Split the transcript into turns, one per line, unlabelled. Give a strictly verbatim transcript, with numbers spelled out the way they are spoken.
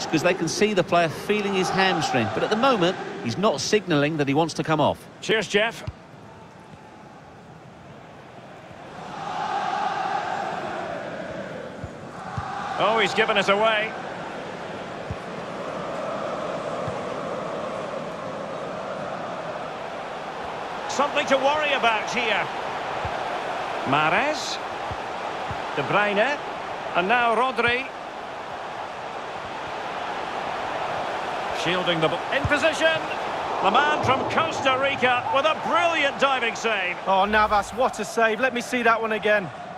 because they can see the player feeling his hamstring. But at the moment, he's not signalling that he wants to come off.
Cheers, Jeff. Oh, he's given us away. Something to worry about here. Mahrez. De Bruyne. And now Rodri. Shielding the ball. In position. The man from Costa Rica with a brilliant diving save.
Oh, Navas, what a save. Let me see that one again.